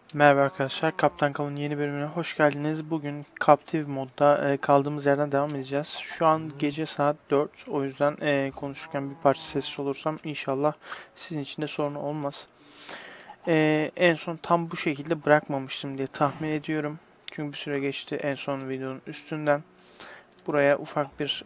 Merhaba arkadaşlar, Kaptan Kav'ın yeni bölümüne hoş geldiniz. Bugün Captive modda kaldığımız yerden devam edeceğiz. Şu an gece saat 4, o yüzden konuşurken bir parça sessiz olursam inşallah sizin için de sorun olmaz. En son tam bu şekilde bırakmamıştım diye tahmin ediyorum. Çünkü bir süre geçti en son videonun üstünden. Buraya ufak bir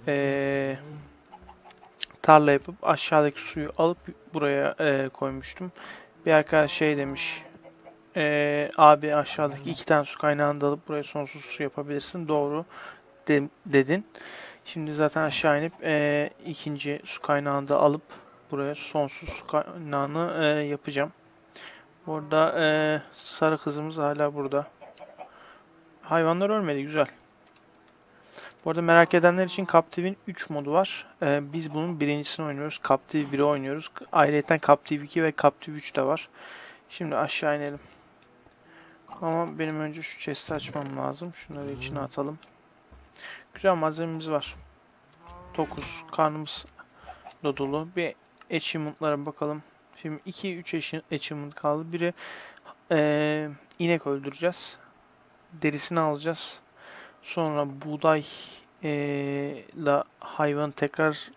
tarla yapıp aşağıdaki suyu alıp buraya koymuştum. Bir arkadaş şey demiş. Abi aşağıdaki iki tane su kaynağını da alıp buraya sonsuz su yapabilirsin. Doğru dedin. Şimdi zaten aşağı inip ikinci su kaynağını da alıp buraya sonsuz su kaynağını yapacağım. Burada sarı kızımız hala burada. Hayvanlar ölmedi, güzel. Bu arada merak edenler için Captive'in 3 modu var. Biz bunun birincisini oynuyoruz. Captive 1'i oynuyoruz. Ayrıca Captive 2 ve Captive 3 de var. Şimdi aşağı inelim. Ama benim önce şu chest'i açmam lazım. Şunları içine atalım. Güzel malzememiz var. 9. Karnımız da dolu. Bir achievement'lara bakalım. Şimdi 2-3 achievement kaldı. Biri inek öldüreceğiz. Derisini alacağız. Sonra buğday ile hayvanı tekrar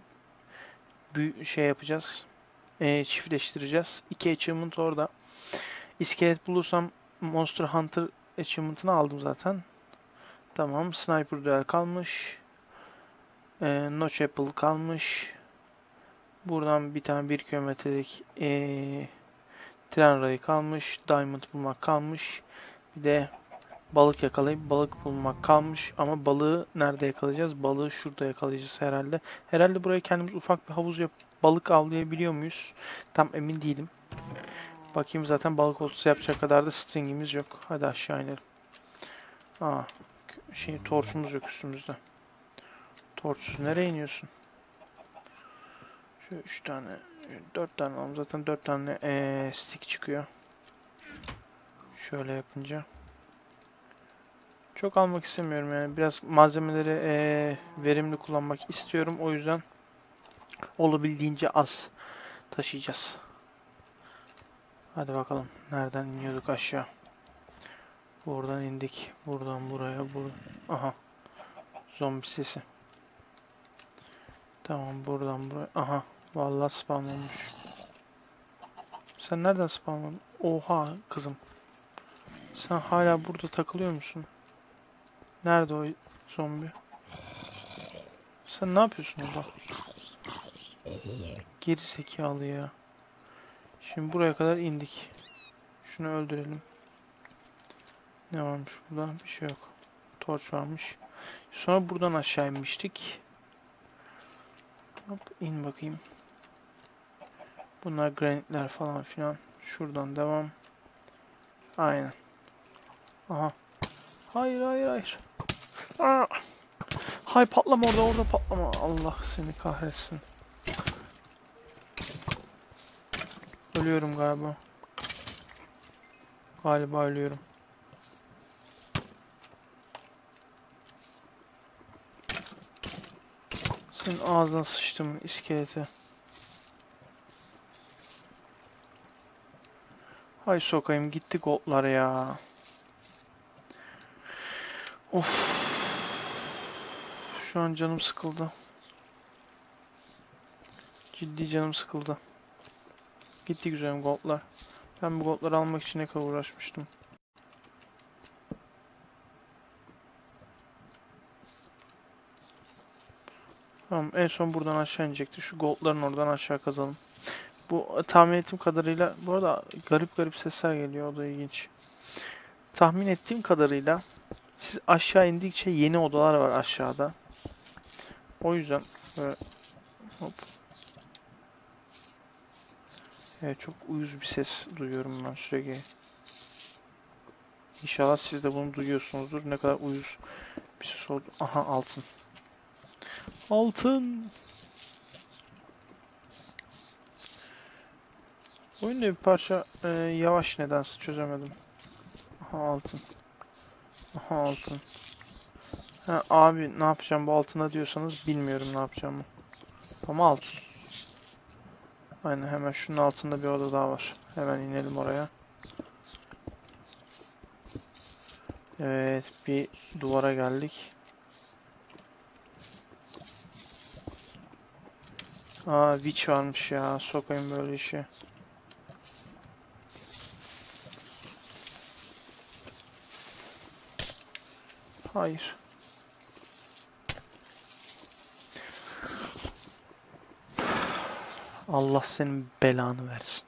şey yapacağız. Çiftleştireceğiz. 2 achievement orada. İskelet bulursam Monster Hunter achievement'ını aldım zaten. Tamam. Sniper duel kalmış. Notch Apple kalmış. Buradan bir tane 1 kilometrelik tren rayı kalmış. Diamond bulmak kalmış. Bir de balık yakalayıp balık bulmak kalmış. Ama balığı nerede yakalayacağız? Balığı şurada yakalayacağız herhalde. Herhalde buraya kendimiz ufak bir havuz yapıp balık avlayabiliyor muyuz? Tam emin değilim. Bakayım, zaten balık oltası yapacak kadar da stringimiz yok. Hadi aşağı inelim. Aa, torçumuz yok üstümüzde. Torçsuz nereye iniyorsun? Şu 3 tane, 4 tane alalım. Zaten 4 tane stick çıkıyor. Şöyle yapınca. Çok almak istemiyorum yani. Biraz malzemeleri verimli kullanmak istiyorum. O yüzden olabildiğince az taşıyacağız. Hadi bakalım. Nereden iniyorduk aşağı? Buradan indik. Buradan buraya. Aha. Zombi sesi. Tamam, buradan buraya. Aha. Vallahi spawn olmuş. Sen nereden spawn oldun? Oha kızım. Sen hala burada takılıyor musun? Nerede o zombi? Sen ne yapıyorsun orada? Geri zekalı ya. Şimdi buraya kadar indik. Şunu öldürelim. Ne varmış burada? Bir şey yok. Torç varmış. Sonra buradan aşağı inmiştik. Hop, in bakayım. Bunlar granitler falan filan. Şuradan devam. Aynen. Aha. Hayır hayır hayır. Aa! Hay, patlama orada patlama. Allah seni kahretsin. Ölüyorum galiba. Galiba ölüyorum. Senin ağzına sıçtım iskelete. Hay sokayım gitti goldlar ya. Of. Şu an canım sıkıldı. Ciddi canım sıkıldı. Gitti güzelim goldlar. Ben bu goldları almak için ne kadar uğraşmıştım. Tamam, en son buradan aşağı inecekti. Şu goldların oradan aşağı kazalım. Bu tahmin ettiğim kadarıyla, bu arada garip garip sesler geliyor, o da ilginç. Tahmin ettiğim kadarıyla siz aşağı indikçe yeni odalar var aşağıda. O yüzden böyle hop. Evet, çok uyuz bir ses duyuyorum ben sürekli. İnşallah siz de bunu duyuyorsunuzdur. Ne kadar uyuz bir ses oldu. Aha, altın. Altın. Oyunda bir parça yavaş, nedense çözemedim. Aha, altın. Aha, altın. Ha, abi ne yapacağım bu altına diyorsanız bilmiyorum ne yapacağımı. Ama altın. Aynen, hemen şunun altında bir oda daha var. Hemen inelim oraya. Evet, bir duvara geldik. Aa, witch varmış ya. Sokayım böyle işi. Hayır. Allah senin belanı versin.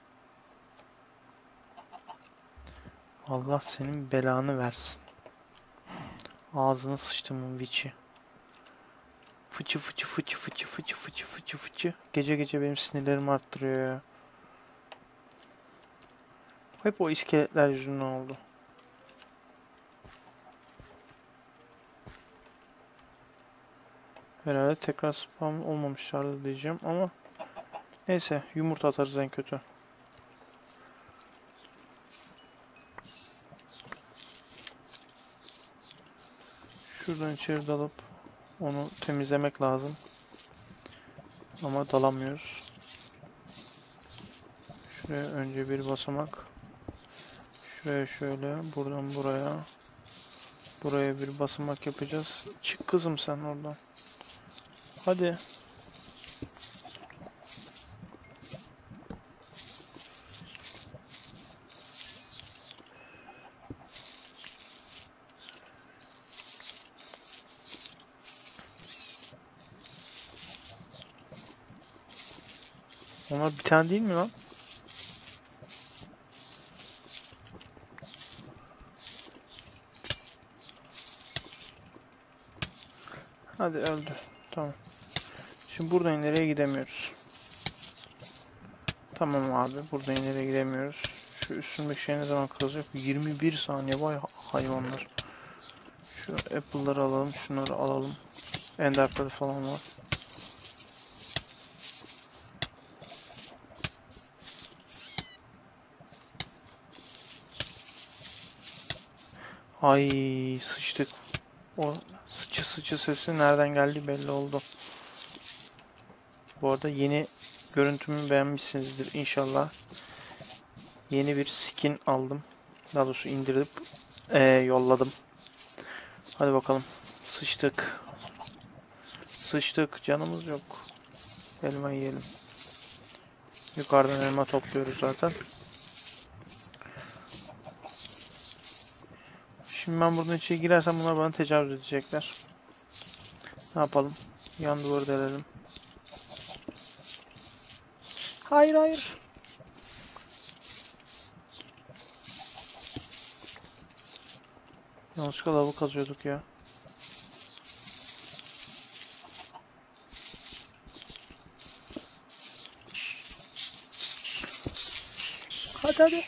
Allah senin belanı versin. Ağzını sıçtım witch'i. Fıçı fıçı fıçı fıçı fıçı fıçı fıçı fıçı. Gece gece benim sinirlerimi arttırıyor ya. Hep o iskeletler yüzünden oldu. Herhalde tekrar spam olmamışlardı diyeceğim ama neyse, yumurta atarız en kötü. Şuradan içeri dalıp onu temizlemek lazım. Ama dalamıyoruz. Şuraya önce bir basamak. Şuraya şöyle, buradan buraya. Buraya bir basamak yapacağız. Çık kızım sen oradan. Hadi. Onlar bir tane değil mi lan? Hadi öldü. Tamam. Şimdi buradan ileriye gidemiyoruz. Tamam abi. Buradan ileriye gidemiyoruz. Şu üstündeki şey ne zaman kırılacak? 21 saniye. Vay hayvanlar. Şu apple'ları alalım. Şunları alalım. Enderpearl falan var. Ay, sıçtık. O sıçı sıçı sesi nereden geldi belli oldu. Bu arada yeni görüntümü beğenmişsinizdir inşallah. Yeni bir skin aldım. Daha doğrusu indirip yolladım. Hadi bakalım. Sıçtık. Sıçtık. Canımız yok. Elma yiyelim. Yukarıdan elma topluyoruz zaten. Şimdi ben buradan içeri girersem bunlar bana tecavüz edecekler. Ne yapalım? Yan duvarı delelim. Hayır hayır. Yanlışlıkla lavı kazıyorduk ya. Hadi hadi.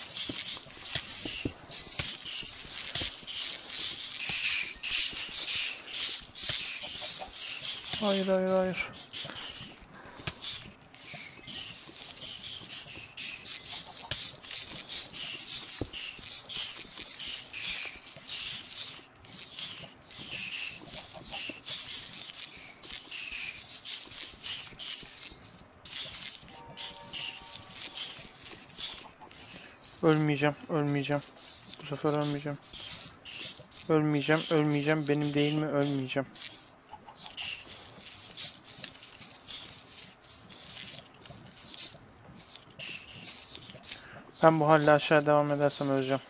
Hayır hayır hayır. Ölmeyeceğim, ölmeyeceğim. Bu sefer ölmeyeceğim. Ölmeyeceğim, ölmeyeceğim. Benim değil mi? Ölmeyeceğim. Ben bu halde aşağı devam edersem öleceğim.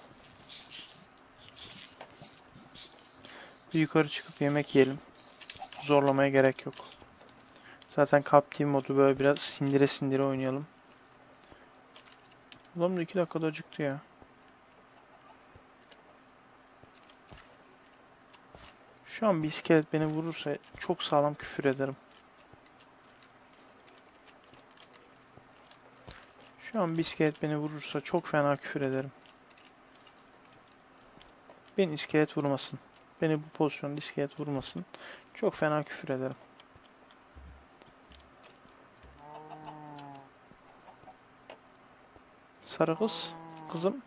Bir yukarı çıkıp yemek yiyelim. Zorlamaya gerek yok. Zaten Captive modu böyle biraz sindire sindire oynayalım. Ulan da 2 dakikada acıktı ya. Şu an bir iskelet beni vurursa çok sağlam küfür ederim. Şu an bir iskelet beni vurursa çok fena küfür ederim. Beni iskelet vurmasın. Beni bu pozisyonda iskelet vurmasın. Çok fena küfür ederim. Sarı kız. Kızım.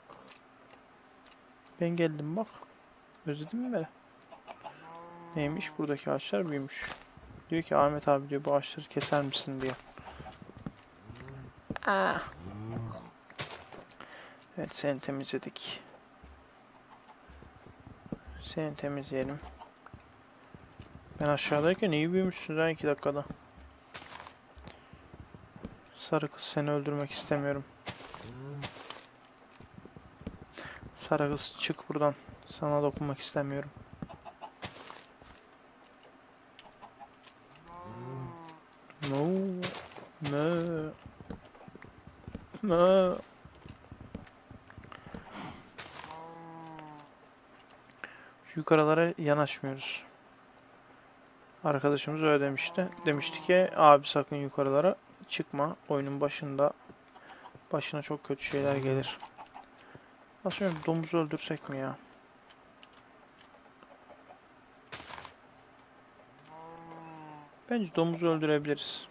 Ben geldim bak. Özledin mi beni? Neymiş? Buradaki ağaçlar büyümüş. Diyor ki Ahmet abi diyor bu ağaçları keser misin diyor. Evet, seni temizledik. Seni temizleyelim. Ben aşağıdayken iyi büyümüşsün ha 2 dakikada. Sarı kız, seni öldürmek istemiyorum. Sarı kız, çık buradan. Sana dokunmak istemiyorum. No. No. No. Şu yukarılara yanaşmıyoruz. Arkadaşımız öyle demişti. Demişti ki abi sakın yukarılara çıkma. Oyunun başına çok kötü şeyler gelir. Aslında domuzu öldürsek mi ya? Bence domuzu öldürebiliriz.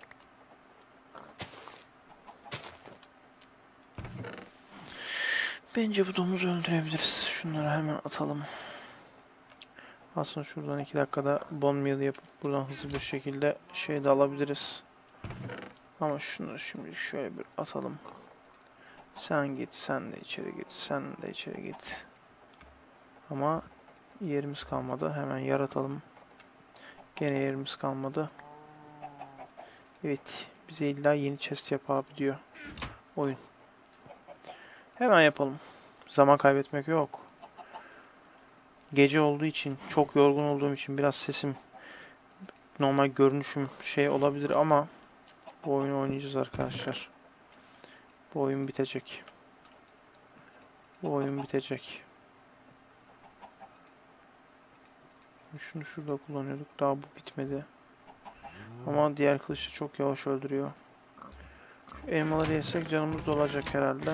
Bence bu domuzu öldürebiliriz. Şunları hemen atalım. Aslında şuradan 2 dakikada bone meal yapıp buradan hızlı bir şekilde şey de alabiliriz. Ama şunları şimdi şöyle bir atalım. Sen git, sen de içeri git, sen de içeri git. Ama yerimiz kalmadı. Hemen yaratalım. Gene yerimiz kalmadı. Evet, bize illa yeni chest yap abi diyor oyun. Hemen yapalım. Zaman kaybetmek yok. Gece olduğu için, çok yorgun olduğum için biraz sesim, normal görünüşüm şey olabilir ama bu oyunu oynayacağız arkadaşlar. Bu oyun bitecek. Bu oyun bitecek. Şunu şurada kullanıyorduk. Daha bu bitmedi. Ama diğer kılıç da çok yavaş öldürüyor. Şu elmaları yesek canımız dolacak herhalde.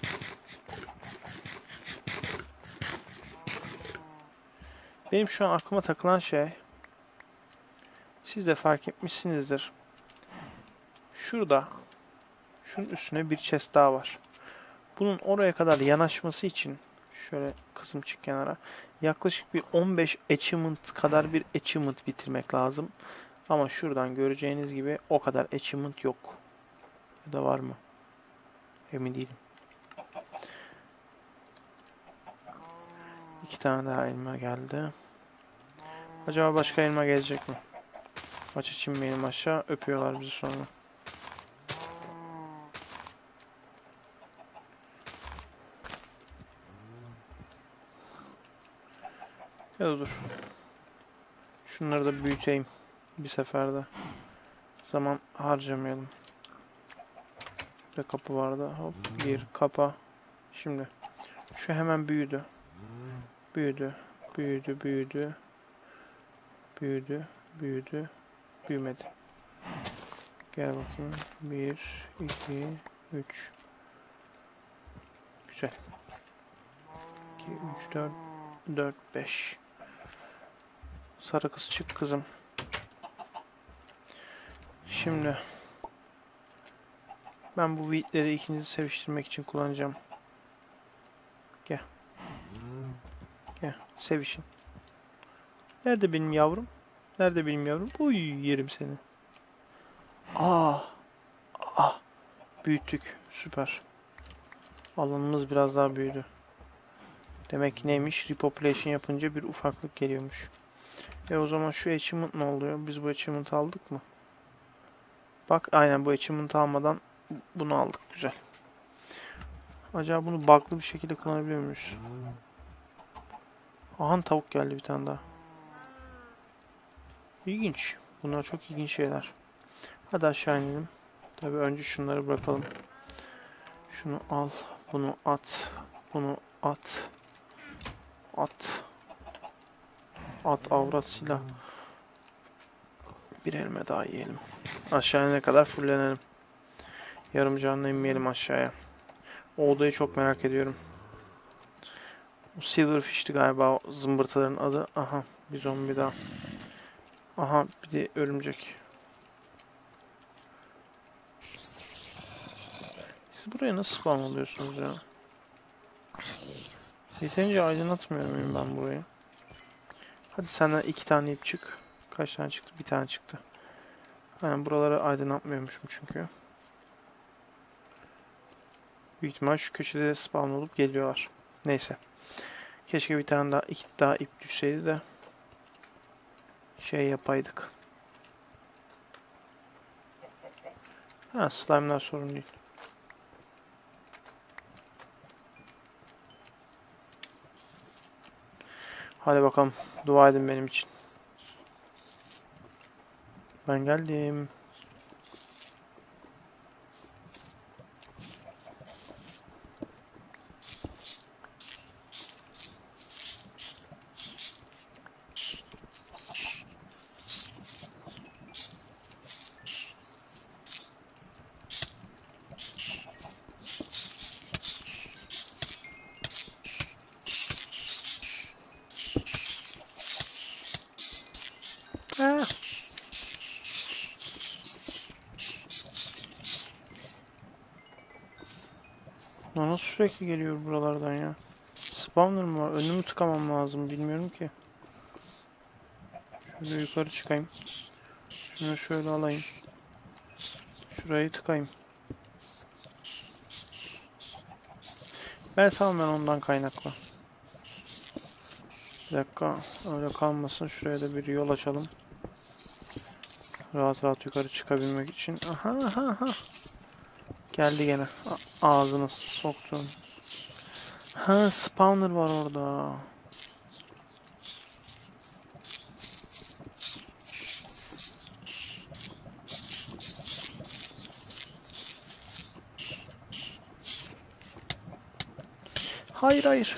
Benim şu an aklıma takılan şey, siz de fark etmişsinizdir. Şurada, şunun üstüne bir chest daha var. Bunun oraya kadar yanaşması için, şöyle kısım çık kenara, yaklaşık bir 15 achievement kadar bir achievement bitirmek lazım. Ama şuradan göreceğiniz gibi o kadar achievement yok. Ya da var mı? Emin değilim. 2 tane daha elma geldi. Acaba başka elma gelecek mi? Maç için benim aşağı öpüyorlar bizi sonra. Ya da dur. Şunları da büyüteyim bir seferde. Zaman harcamayalım. Bir kapı vardı. Hop gir kapa. Şimdi şu hemen büyüdü. Büyüdü. Büyüdü. Büyüdü. Büyüdü. Büyüdü. Büyümedi. Gel bakayım. 1, 2, 3. Güzel. 2, 3, 4, 4, 5. Sarı kız çık kızım. Şimdi ben bu wheatleri ikinizi seviştirmek için kullanacağım. Gel. Gel. Sevişin. Nerede benim yavrum? Nerede benim yavrum? Uy yerim seni. Aa. Ah. Büyüttük. Süper. Alanımız biraz daha büyüdü. Demek ki neymiş? Repopulation yapınca bir ufaklık geliyormuş. O zaman şu achievement ne oluyor? Biz bu achievement'ı aldık mı? Bak aynen bu achievement'ı almadan bunu aldık. Güzel. Acaba bunu bug'lı bir şekilde kullanabiliyor muyuz? Aha tavuk geldi bir tane daha. İlginç. Bunlar çok ilginç şeyler. Hadi aşağı inelim. Tabii önce şunları bırakalım. Şunu al. Bunu at. Bunu at. At. At avrat silah. Bir elime daha yiyelim. Aşağıya ne kadar fullenelim. Yarım canlı inmeyelim aşağıya. O odayı çok merak ediyorum. O Silverfish'ti galiba o zımbırtıların adı. Aha bir zombi daha. Aha bir de örümcek. Siz buraya nasıl spawn oluyorsunuz ya? Yeterince aydınlatmıyor muyum ben burayı? Hadi senden 2 tane ip çık. Kaç tane çıktı? Bir tane çıktı. Yani buraları aydınlatmıyormuşum çünkü. Büyük ihtimal şu köşede spawn olup geliyorlar. Neyse. Keşke bir tane daha, iki daha ip düşseydi de şey yapaydık. Ha, slime'lar sorun değil. Hadi bakalım. Dua edin benim için. Ben geldim. Ha. Nasıl sürekli geliyor buralardan ya? Spawner mı var? Önümü tıkamam lazım. Bilmiyorum ki. Şöyle yukarı çıkayım. Şunu şöyle alayım. Şurayı tıkayım. Ben tamamen ondan kaynaklı. Bir dakika. Öyle kalmasın. Şuraya da bir yol açalım. Rahat rahat yukarı çıkabilmek için. Aha aha aha. Geldi gene. Ağzını soktum. Ha, spawner var orada. Hayır hayır.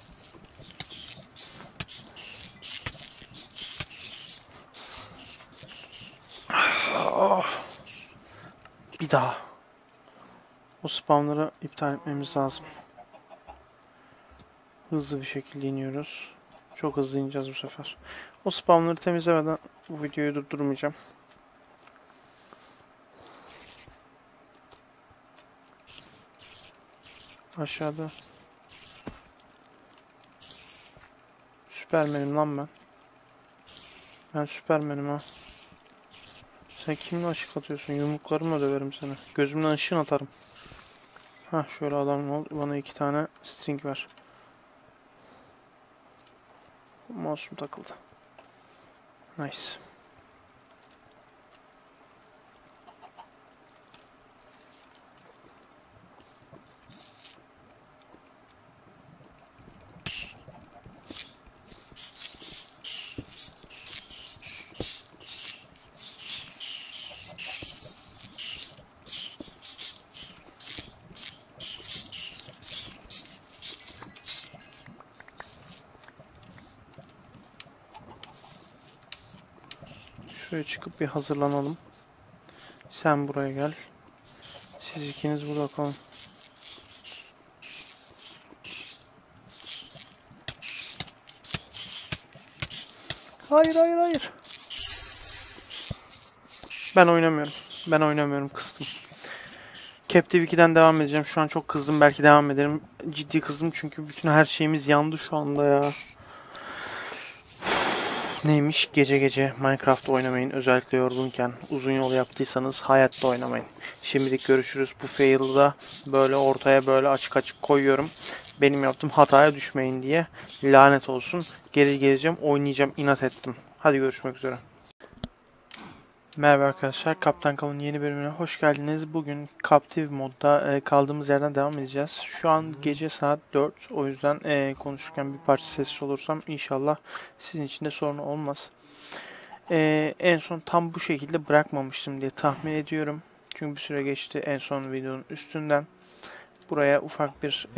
Oh. Bir daha. O spawner'ı iptal etmemiz lazım. Hızlı bir şekilde iniyoruz. Çok hızlı ineceğiz bu sefer. O spawner'ı temizlemeden bu videoyu durdurmayacağım. Aşağıda. Süpermenim lan ben. Ben süpermenim ha. Sen kimle ışık atıyorsun? Yumruklarımla döverim seni. Gözümden ışın atarım. Hah, şöyle adam ol. Bana 2 tane string ver. Mouse'um takıldı. Nice. Şuraya çıkıp bir hazırlanalım. Sen buraya gel. Siz ikiniz burada kalın. Hayır hayır hayır. Ben oynamıyorum. Ben oynamıyorum, kıstım. Captive 2'den devam edeceğim. Şu an çok kızdım. Belki devam ederim. Ciddi kızdım çünkü bütün her şeyimiz yandı şu anda ya. Neymiş? Gece gece Minecraft oynamayın. Özellikle yorgunken. Uzun yol yaptıysanız hayatta oynamayın. Şimdilik görüşürüz. Bu fail'ı da böyle ortaya böyle açık açık koyuyorum. Benim yaptığım hataya düşmeyin diye. Lanet olsun. Geri geleceğim. Oynayacağım. İnat ettim. Hadi görüşmek üzere. Merhaba arkadaşlar. Kaptan Kav'ın yeni bölümüne hoş geldiniz. Bugün Captive modda kaldığımız yerden devam edeceğiz. Şu an gece saat 4. O yüzden konuşurken bir parça sessiz olursam inşallah sizin için de sorun olmaz. En son tam bu şekilde bırakmamıştım diye tahmin ediyorum. Çünkü bir süre geçti en son videonun üstünden. Buraya ufak bir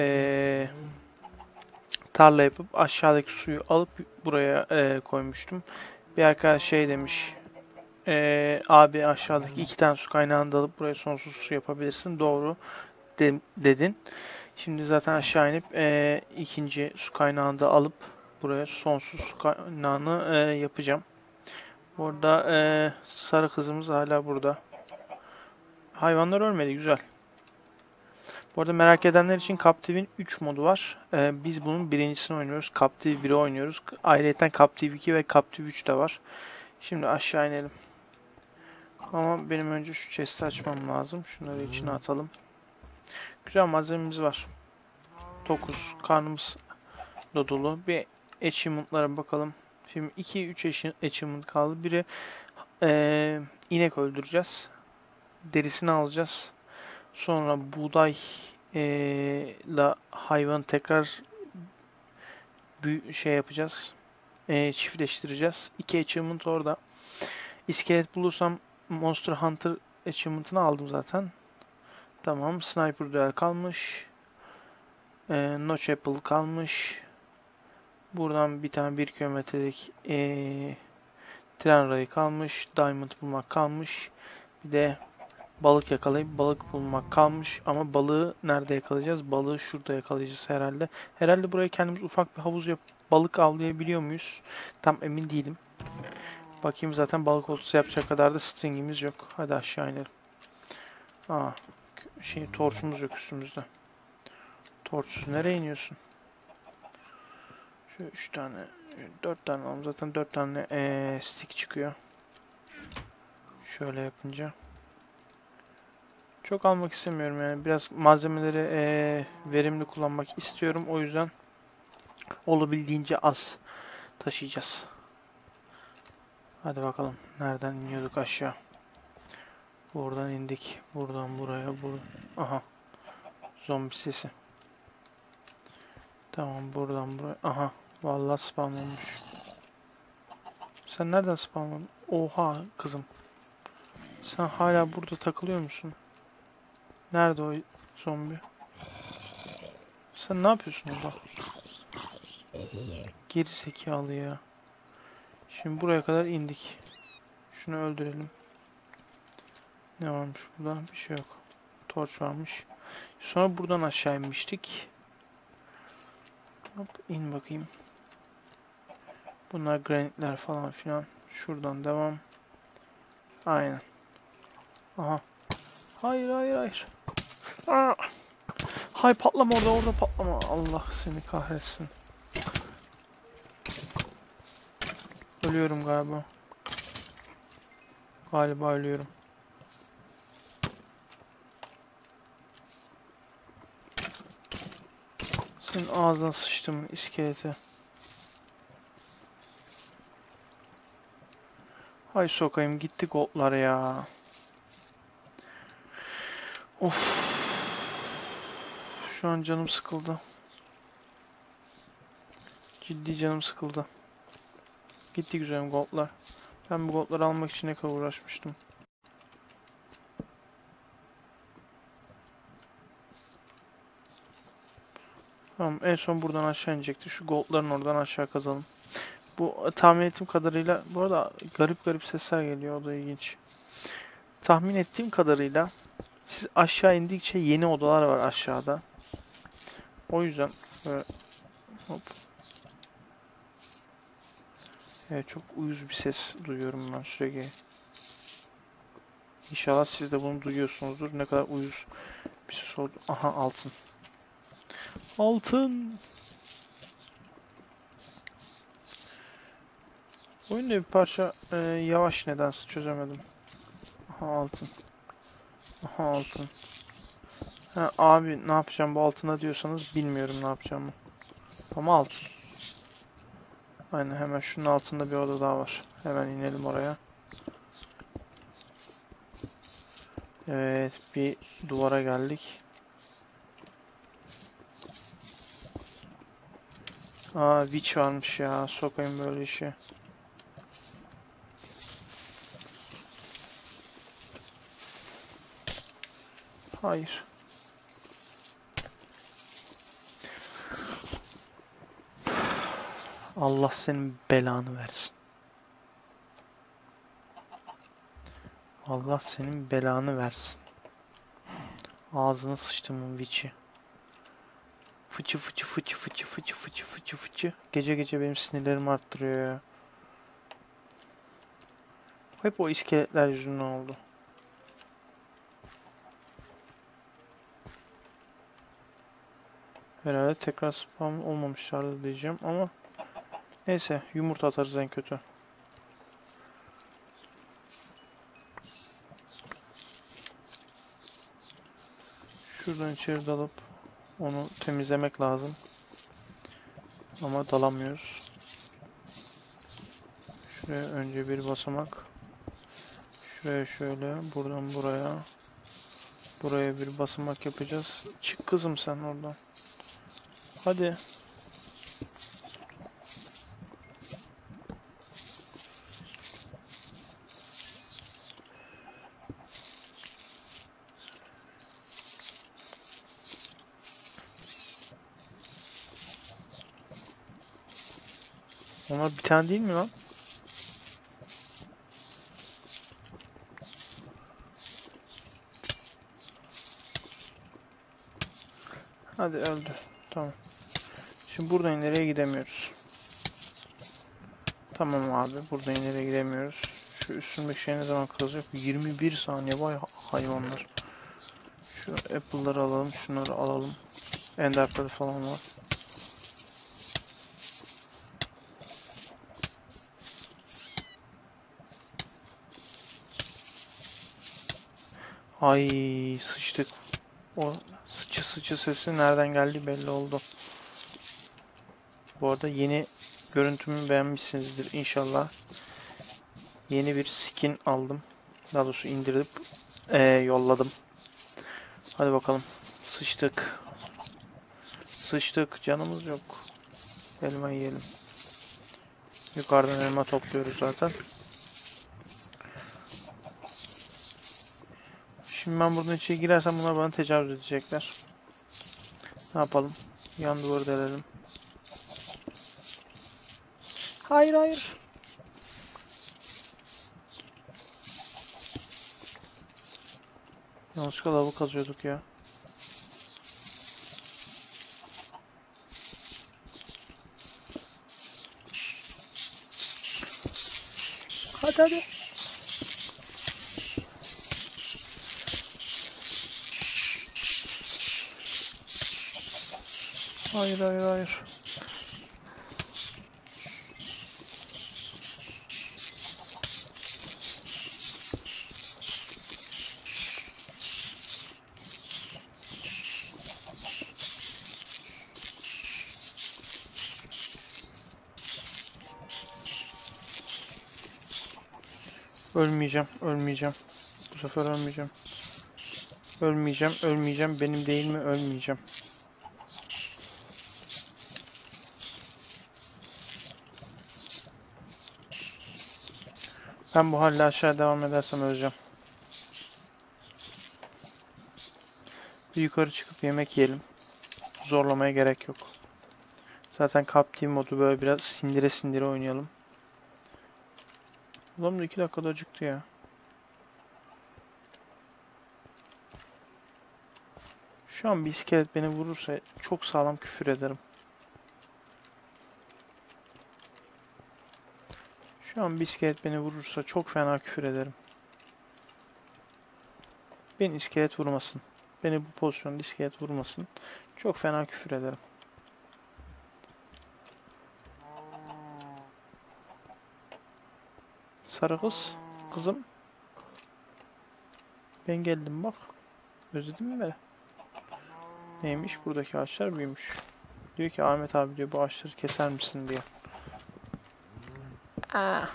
tarla yapıp aşağıdaki suyu alıp buraya koymuştum. Bir arkadaş şey demiş. Abi aşağıdaki 2 tane su kaynağını da alıp buraya sonsuz su yapabilirsin. Doğru dedin. Şimdi zaten aşağı inip ikinci su kaynağını da alıp buraya sonsuz su kaynağını yapacağım. Burada sarı kızımız hala burada. Hayvanlar ölmedi, güzel. Bu arada merak edenler için Captive'in 3 modu var. Biz bunun birincisini oynuyoruz. Captive 1'i oynuyoruz. Ayrıca Captive 2 ve Captive 3 de var. Şimdi aşağı inelim. Ama benim önce şu chest'i açmam lazım. Şunları içine atalım. Güzel malzememiz var. 9. Karnımız dolu. Bir achievement'lara bakalım. Şimdi 2-3 achievement kaldı. Biri inek öldüreceğiz. Derisini alacağız. Sonra buğday la hayvan tekrar şey yapacağız. Çiftleştireceğiz. 2 achievement orada. İskelet bulursam Monster Hunter achievement'ını aldım zaten. Tamam. Sniper Duel kalmış. Notch Apple kalmış. Buradan bir tane 1 kilometrelik tren rayı kalmış. Diamond bulmak kalmış. Bir de balık yakalayıp balık bulmak kalmış. Ama balığı nerede yakalayacağız? Balığı şurada yakalayacağız herhalde. Herhalde buraya kendimiz ufak bir havuz yapıp balık avlayabiliyor muyuz? Tam emin değilim. Bakayım, zaten balık oltası yapacak kadar da stringimiz yok. Hadi aşağı inelim. Aa, torçumuz yok üstümüzde. Torçsuz nereye iniyorsun? Şu 3 tane, 4 tane alalım. Zaten 4 tane stick çıkıyor. Şöyle yapınca. Çok almak istemiyorum yani. Biraz malzemeleri verimli kullanmak istiyorum. O yüzden olabildiğince az taşıyacağız. Hadi bakalım. Nereden iniyorduk aşağı? Buradan indik. Buradan buraya. Aha. Zombi sesi. Tamam, buradan buraya. Aha. Vallahi spawn olmuş. Sen nereden spawn oldun? Oha kızım. Sen hala burada takılıyor musun? Nerede o zombi? Sen ne yapıyorsun orada? Geri zekalı ya. Şimdi buraya kadar indik. Şunu öldürelim. Ne varmış burada? Bir şey yok. Torç varmış. Sonra buradan aşağı inmiştik. Hop, in bakayım. Bunlar granitler falan filan. Şuradan devam. Aynen. Aha. Hayır hayır hayır. Aa! Hay patlama orada patlama. Allah seni kahretsin. Ölüyorum galiba. Galiba ölüyorum. Senin ağzına sıçtım iskelete. Hay sokayım gitti goldlar ya. Of. Şu an canım sıkıldı. Ciddi canım sıkıldı. Gitti güzelim goldlar. Ben bu goldları almak için ne kadar uğraşmıştım. Tamam, en son buradan aşağı inecekti. Şu goldların oradan aşağı kazalım. Bu tahmin ettiğim kadarıyla, bu arada garip garip sesler geliyor, o da ilginç. Tahmin ettiğim kadarıyla siz aşağı indikçe yeni odalar var aşağıda. O yüzden böyle hop. Evet, çok uyuz bir ses duyuyorum ben sürekli. İnşallah siz de bunu duyuyorsunuzdur. Ne kadar uyuz bir ses oldu. Aha, altın. Altın. Oyunda bir parça yavaş, nedense çözemedim. Aha, altın. Aha, altın. Ha, abi ne yapacağım bu altına diyorsanız bilmiyorum ne yapacağımı. Ama altın. Aynen, hemen şunun altında bir oda daha var. Hemen inelim oraya. Evet, bir duvara geldik. Aa, witch varmış ya. Sokayım böyle işi. Hayır. Allah senin belanı versin. Allah senin belanı versin. Ağzına sıçtım witch'i. Fıçı fıçı fıçı fıçı fıçı fıçı fıçı fıçı. Gece gece benim sinirlerimi arttırıyor ya. Hep o iskeletler yüzünden oldu. Herhalde tekrar spam olmamışlardı diyeceğim ama neyse, yumurta atarız en kötü. Şuradan içeri dalıp onu temizlemek lazım. Ama dalamıyoruz. Şuraya önce bir basamak. Şuraya şöyle, buradan buraya. Buraya bir basamak yapacağız. Çık kızım sen oradan. Hadi. Onlar bir tane değil mi lan? Hadi öldü. Tamam. Şimdi buradan ileriye gidemiyoruz. Tamam abi. Buradan ileriye gidemiyoruz. Şu üstündeki şey ne zaman kırılacak? 21 saniye. Vay hayvanlar. Şu apple'ları alalım. Şunları alalım. Ender pearl falan var. Ay sıçtık. O sıçı sesi nereden geldi belli oldu. Bu arada yeni görüntümü beğenmişsinizdir inşallah. Yeni bir skin aldım. Daha doğrusu indirip yolladım. Hadi bakalım. Sıçtık. Sıçtık. Canımız yok. Elma yiyelim. Yukarıdan elma topluyoruz zaten. Şimdi ben buradan içeri girersem bunlar bana tecavüz edecekler. Ne yapalım? Yan duvarı delelim. Hayır hayır. Yanlışlıkla lavı kazıyorduk ya. Hadi hadi. Hayır hayır hayır. Ölmeyeceğim, ölmeyeceğim. Bu sefer ölmeyeceğim. Ölmeyeceğim, ölmeyeceğim. Benim değil mi? Ölmeyeceğim. Ben bu halde aşağı devam edersem öleceğim. Bir yukarı çıkıp yemek yiyelim. Zorlamaya gerek yok. Zaten Captive modu böyle biraz sindire sindire oynayalım. Ulan da 2 dakikada acıktı ya. Şu an bir iskelet beni vurursa çok sağlam küfür ederim. Şu an bir iskelet beni vurursa çok fena küfür ederim. Beni iskelet vurmasın. Beni bu pozisyonda iskelet vurmasın. Çok fena küfür ederim. Sarı kız. Kızım. Ben geldim bak. Özledin mi beni? Neymiş? Buradaki ağaçlar büyümüş. Diyor ki Ahmet abi diyor bu ağaçları keser misin diyor. Ah.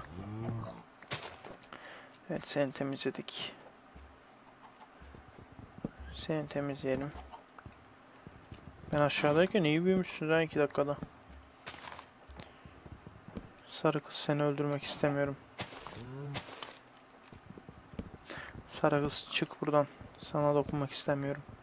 Evet seni temizledik. Seni temizleyelim. Ben aşağıdayken iyi büyümüşsün ha 2 dakikada. Sarı kız seni öldürmek istemiyorum. Sarı kız çık buradan. Sana dokunmak istemiyorum.